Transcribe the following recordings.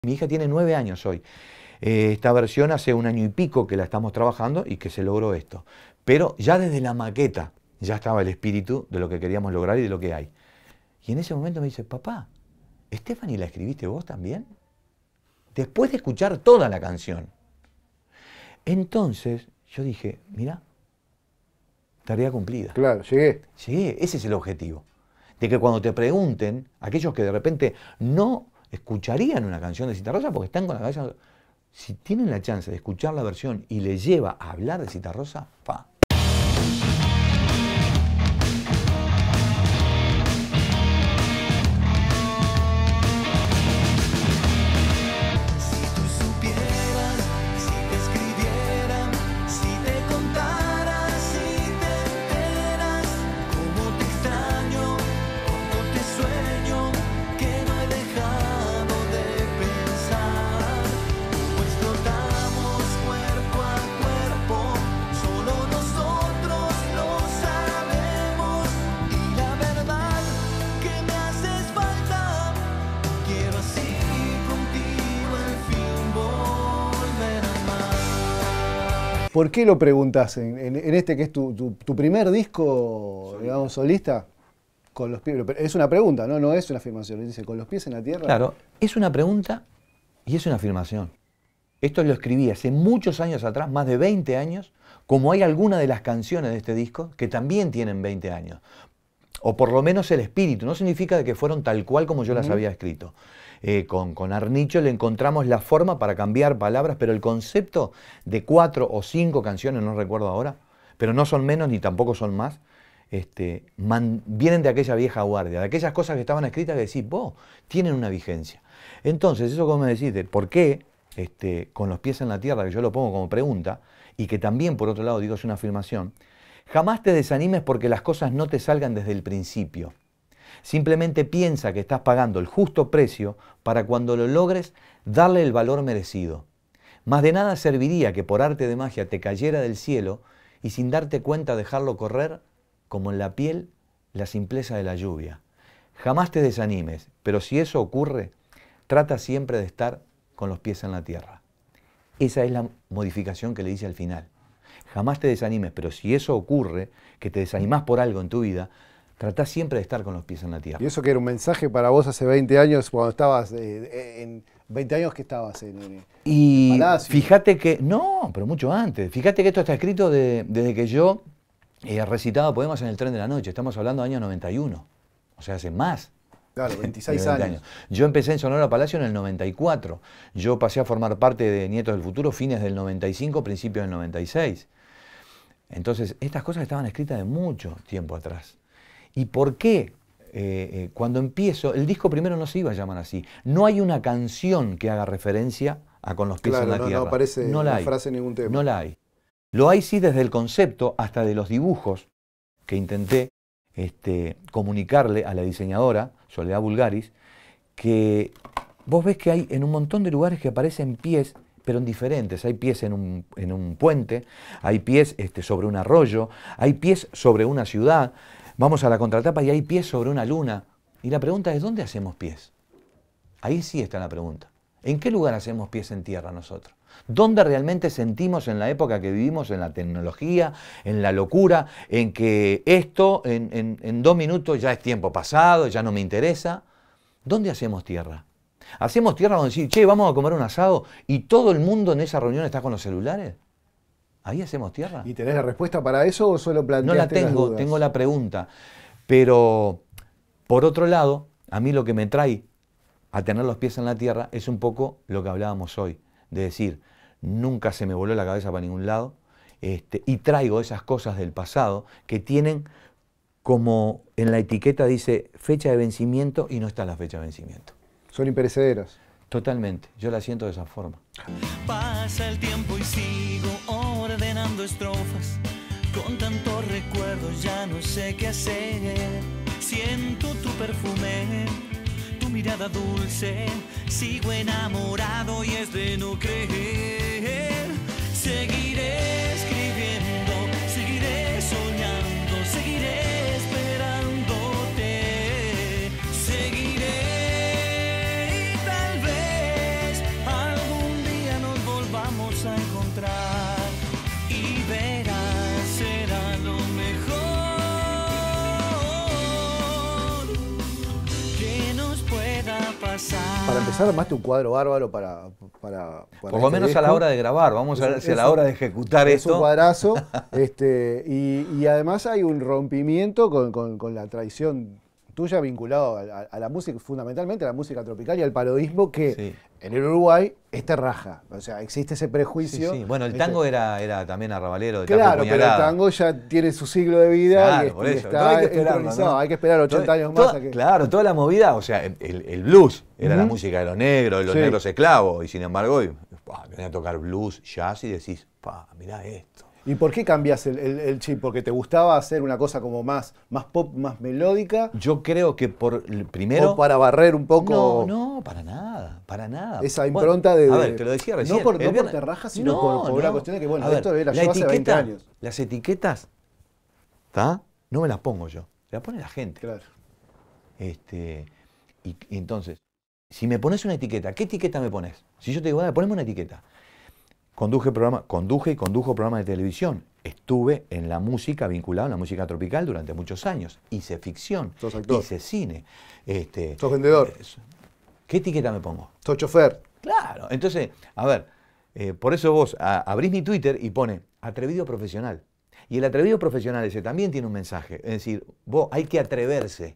Mi hija tiene 9 años hoy. Esta versión hace 1 año y pico que la estamos trabajando y que se logró esto. Pero ya desde la maqueta ya estaba el espíritu de lo que queríamos lograr y de lo que hay. Y en ese momento me dice, papá, ¿Stephanie la escribiste vos también? Después de escuchar toda la canción. Entonces yo dije, mira, tarea cumplida. Claro, llegué. Llegué, ese es el objetivo. De que cuando te pregunten, aquellos que de repente no escucharían una canción de Citarrosa porque están con la cabeza, si tienen la chance de escuchar la versión y les lleva a hablar de Citarrosa, ¡pa! ¿Por qué lo preguntás en este que es tu primer disco, digamos, solista? Con los pies, es una pregunta, ¿no? No es una afirmación. Dice, ¿con los pies en la tierra? Claro, es una pregunta y es una afirmación. Esto lo escribí hace muchos años atrás, más de 20 años, como hay algunas de las canciones de este disco que también tienen 20 años. O por lo menos el espíritu, no significa de que fueron tal cual como yo las había escrito. Con Arnicho le encontramos la forma para cambiar palabras, pero el concepto de 4 o 5 canciones, no recuerdo ahora, pero no son menos ni tampoco son más, vienen de aquella vieja guardia, de aquellas cosas que estaban escritas que decís, vos, tienen una vigencia. Entonces, eso como me decís, de por qué con los pies en la tierra, que yo lo pongo como pregunta, y que también por otro lado digo es una afirmación, jamás te desanimes porque las cosas no te salgan desde el principio. Simplemente piensa que estás pagando el justo precio para cuando lo logres darle el valor merecido. Más de nada serviría que por arte de magia te cayera del cielo y sin darte cuenta dejarlo correr como en la piel la simpleza de la lluvia. Jamás te desanimes, pero si eso ocurre, trata siempre de estar con los pies en la tierra. Esa es la modificación que le dice al final. Jamás te desanimes, pero si eso ocurre, que te desanimás por algo en tu vida, tratá siempre de estar con los pies en la tierra. ¿Y eso que era un mensaje para vos hace 20 años, cuando estabas, en 20 años que estabas en Palacio? Fíjate que, no, pero mucho antes. Fíjate que esto está escrito desde que yo recitaba poemas en el tren de la noche. Estamos hablando del año 91, o sea, hace más. Claro, 26 años. Yo empecé en Sonora Palacio en el 94. Yo pasé a formar parte de Nietos del Futuro fines del 95, principios del 96. Entonces, estas cosas estaban escritas de mucho tiempo atrás. ¿Y por qué? Cuando empiezo, el disco primero no se iba a llamar así. No hay una canción que haga referencia a Con los pies en la tierra. No aparece la frase en ningún tema. No la hay. Lo hay sí desde el concepto hasta de los dibujos que intenté comunicarle a la diseñadora, Soledad Bulgaris, que vos ves que hay en un montón de lugares que aparecen pies, pero en diferentes. Hay pies en un puente, hay pies sobre un arroyo, hay pies sobre una ciudad. Vamos a la contratapa y hay pies sobre una luna. Y la pregunta es, ¿dónde hacemos pies? Ahí sí está la pregunta. ¿En qué lugar hacemos pies en tierra nosotros? ¿Dónde realmente sentimos en la época que vivimos, en la tecnología, en la locura, en que esto en 2 minutos ya es tiempo pasado, ya no me interesa? ¿Dónde hacemos tierra? ¿Hacemos tierra donde decir, che, vamos a comer un asado y todo el mundo en esa reunión está con los celulares? ¿Ahí hacemos tierra? ¿Y tenés la respuesta para eso o solo planteaste No la tengo, las dudas? tengo la pregunta. Pero, por otro lado, a mí lo que me trae a tener los pies en la tierra es un poco lo que hablábamos hoy. De decir, nunca se me voló la cabeza para ningún lado, y traigo esas cosas del pasado que tienen, como en la etiqueta dice, fecha de vencimiento y no está la fecha de vencimiento. Son imperecederas. Totalmente, yo la siento de esa forma. Pasa el tiempo y sigo ordenando estrofas. Con tantos recuerdos ya no sé qué hacer. Siento tu perfume, tu mirada dulce. Sigo enamorado y es de no creer. Seguiré escribiendo, seguiré soñando, seguiré esperándote. Seguiré y tal vez empezar armaste un cuadro bárbaro para por lo menos disco. a la hora de grabar, vamos a ver si a la hora de ejecutar esto. Es un cuadrazo, y además hay un rompimiento con la tradición tuya vinculado a la música, fundamentalmente a la música tropical y al parodismo que Sí. en el Uruguay es terraja. O sea, existe ese prejuicio. Sí, sí. Bueno, el tango era también arrabalero de Claro, tapa y pero el puñalada. tango ya tiene su siglo de vida Claro, y por eso. está No hay que esperarlo, entronizado. ¿no? Hay que esperar 80 años más. a que... Claro, toda la movida, o sea, el blues era la música de los negros, Sí. negros esclavos, y sin embargo, venía a tocar blues, jazz, y decís, mirá esto. ¿Y por qué cambias el chip? ¿Porque te gustaba hacer una cosa como más pop, más melódica? Yo creo que primero... ¿O para barrer un poco? No, para nada, para nada. Esa impronta de... A ver, te lo decía recién. No por el viernes- terraja, sino por una cuestión de que, bueno, A ver, esto era la yo hace 20 etiqueta, años. Las etiquetas, ¿está? No me las pongo yo, las pone la gente. Claro. Y entonces, si me pones una etiqueta, ¿qué etiqueta me pones? Si yo te digo, dale, poneme una etiqueta. Conduje y condujo programas de televisión. Estuve en la música, vinculado a la música tropical durante muchos años. Hice ficción, Sos actor. hice cine. Sos vendedor. ¿Qué etiqueta me pongo? Sos chofer. Claro, entonces, a ver, por eso vos abrís mi Twitter y pone atrevido profesional. Y el atrevido profesional ese también tiene un mensaje. Es decir, vos hay que atreverse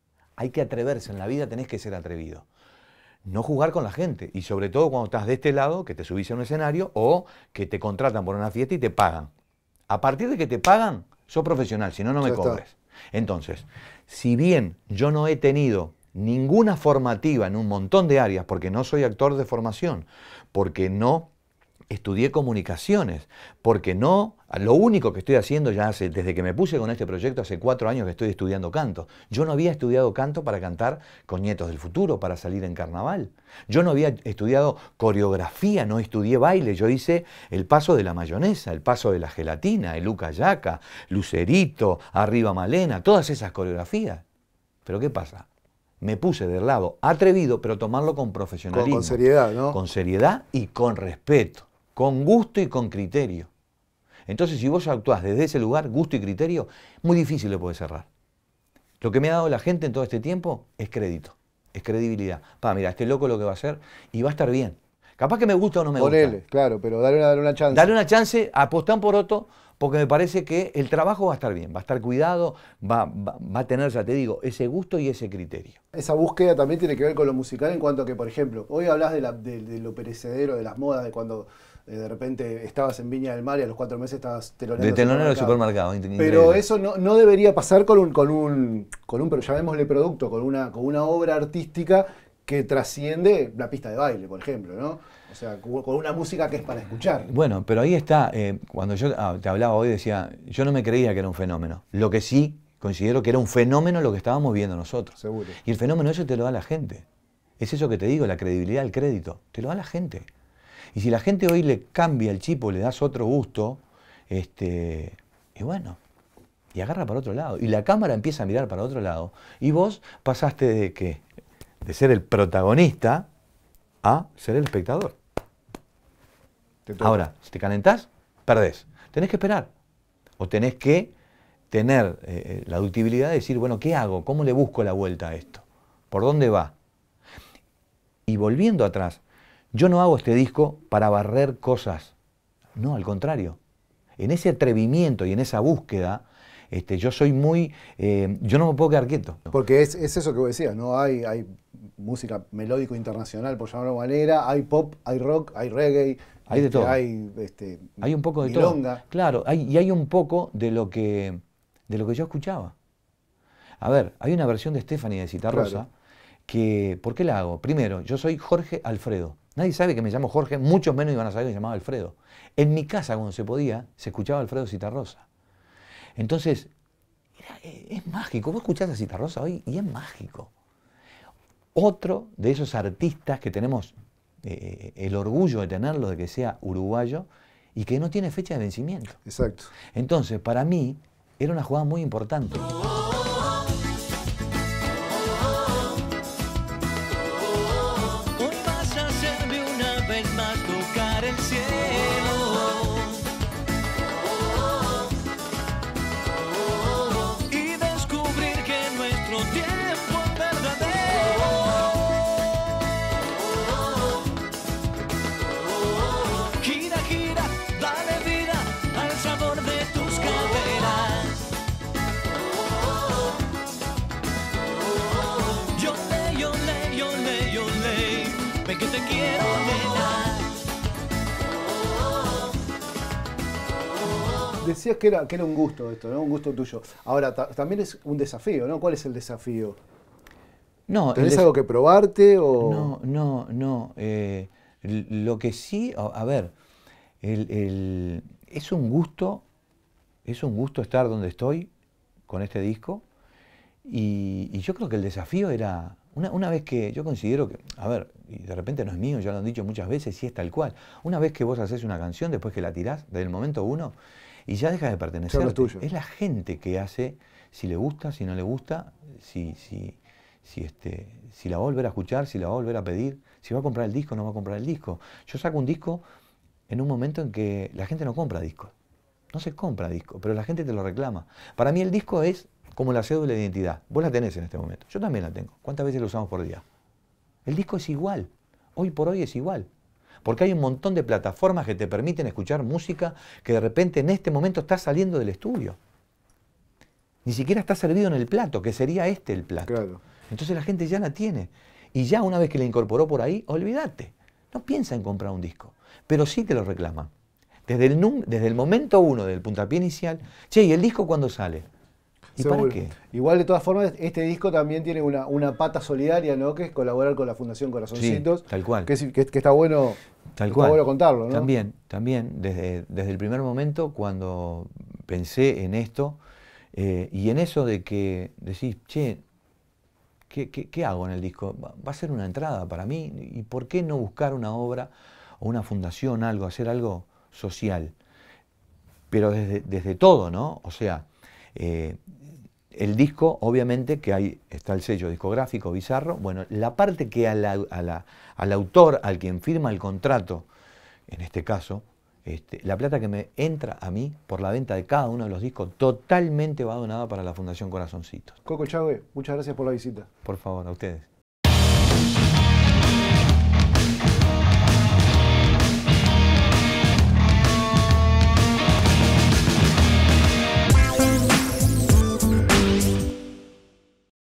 en la vida, tenés que ser atrevido. No jugar con la gente, y sobre todo cuando estás de este lado, que te subís a un escenario o que te contratan por una fiesta y te pagan. A partir de que te pagan, sos profesional, si no, no me Ya está. cobres. Entonces, si bien yo no he tenido ninguna formativa en un montón de áreas, porque no soy actor de formación, porque no estudié comunicaciones, porque no, lo único que estoy haciendo ya desde que me puse con este proyecto, hace 4 años que estoy estudiando canto. Yo no había estudiado canto para cantar con Nietos del Futuro, para salir en carnaval. Yo no había estudiado coreografía, no estudié baile, yo hice el paso de la mayonesa, el paso de la gelatina, el Luca Yaca, Lucerito, Arriba Malena, todas esas coreografías. Pero ¿qué pasa? Me puse del lado atrevido, pero tomarlo con profesionalismo. Con seriedad, ¿no? Con seriedad y con respeto, con gusto y con criterio. Entonces, si vos actuás desde ese lugar, gusto y criterio, muy difícil le podés cerrar. Lo que me ha dado la gente en todo este tiempo es crédito, es credibilidad. Mira, este loco lo que va a hacer y va a estar bien. Capaz que me gusta o no me Ponele, gusta. claro, pero dale una chance. Dale una chance, apostá por otro, porque me parece que el trabajo va a estar bien, va a estar cuidado, va a tener, ya te digo, ese gusto y ese criterio. Esa búsqueda también tiene que ver con lo musical en cuanto a que, por ejemplo, hoy hablas de lo perecedero, de las modas, de cuando de repente estabas en Viña del Mar y a los 4 meses estabas teloneando. De telonero del supermercado. supermercado. Pero eso no debería pasar con un llamémosle producto, con una obra artística que trasciende la pista de baile, por ejemplo, ¿no? O sea, con una música que es para escuchar. Bueno, pero ahí está, cuando yo te hablaba hoy decía, yo no me creía que era un fenómeno. Lo que sí considero que era un fenómeno lo que estábamos viendo nosotros. Seguro. Y el fenómeno eso te lo da la gente. Es eso que te digo, la credibilidad, el crédito. Te lo da la gente. Y si la gente hoy le cambia el chip o le das otro gusto, y bueno, y agarra para otro lado. Y la cámara empieza a mirar para otro lado. Y vos pasaste de ¿qué? De ser el protagonista a ser el espectador. Ahora, si te calentás, perdés. Tenés que esperar. O tenés que tener la ductibilidad de decir, bueno, ¿qué hago? ¿Cómo le busco la vuelta a esto? ¿Por dónde va? Y volviendo atrás, yo no hago este disco para barrer cosas. No, al contrario. En ese atrevimiento y en esa búsqueda, yo soy muy... yo no me puedo quedar quieto. Porque es eso que vos decías, ¿no? Hay música melódico internacional, por llamarlo de manera, hay pop, hay rock, hay reggae, hay de todo. Hay un poco de milonga. todo. Claro, hay un poco de lo que yo escuchaba. A ver, hay una versión de Stephanie de Citarrosa Claro. que, ¿por qué la hago? Primero, yo soy Jorge Alfredo. Nadie sabe que me llamo Jorge, muchos menos iban a saber que me llamaba Alfredo. En mi casa, cuando se podía, se escuchaba Alfredo Citarrosa. Entonces, es mágico. Vos escuchás a Citarrosa hoy y es mágico. Otro de esos artistas que tenemos el orgullo de tenerlo, de que sea uruguayo y que no tiene fecha de vencimiento. Exacto. Entonces, para mí, era una jugada muy importante. Hoy vas a hacerme una vez más tocar el cielo y descubrir que nuestro tiempo es verdadero. quiero ordenar. Decías que era un gusto esto, ¿no? Un gusto tuyo. Ahora, también es un desafío, ¿no? ¿Cuál es el desafío? No, ¿Tenés algo que probarte o...? No. Lo que sí, a ver, es un gusto estar donde estoy con este disco y yo creo que el desafío era, una vez que yo considero que, a ver, y de repente no es mío, ya lo han dicho muchas veces, y es tal cual, una vez que vos haces una canción, después que la tirás, desde el momento uno, y ya deja de pertenecer, Ya no es tuyo. es la gente que hace, si le gusta, si no le gusta, si la va a volver a escuchar, si la va a volver a pedir, si va a comprar el disco o no va a comprar el disco. Yo saco un disco en un momento en que la gente no compra discos. No se compra disco, pero la gente te lo reclama. Para mí el disco es como la cédula de identidad. Vos la tenés en este momento. Yo también la tengo. ¿Cuántas veces lo usamos por día? El disco es igual. Hoy por hoy es igual. Porque hay un montón de plataformas que te permiten escuchar música que de repente en este momento está saliendo del estudio. Ni siquiera está servido en el plato, que sería este el plato. Claro. Entonces la gente ya la tiene. Y ya una vez que la incorporó por ahí, olvídate. No piensa en comprar un disco. Pero sí te lo reclaman. Desde el momento uno del puntapié inicial, che, ¿y el disco cuándo sale? ¿Y Seguro. para qué? Igual, de todas formas, este disco también tiene una pata solidaria, ¿no? Que es colaborar con la Fundación Corazoncitos. Sí, tal cual. Que está bueno, Tal está cual. bueno contarlo, ¿no? También, desde el primer momento cuando pensé en esto y en eso de que decís, che, ¿qué hago en el disco? Va a ser una entrada para mí, ¿y por qué no buscar una obra o una fundación, algo, hacer algo social? Pero desde todo, ¿no? O sea, el disco, obviamente, que ahí está el sello discográfico Bizarro, bueno, la parte que al autor, al quien firma el contrato, en este caso, la plata que me entra a mí por la venta de cada uno de los discos, totalmente va donada para la Fundación Corazoncitos. Coco Chagüe, muchas gracias por la visita. Por favor, a ustedes.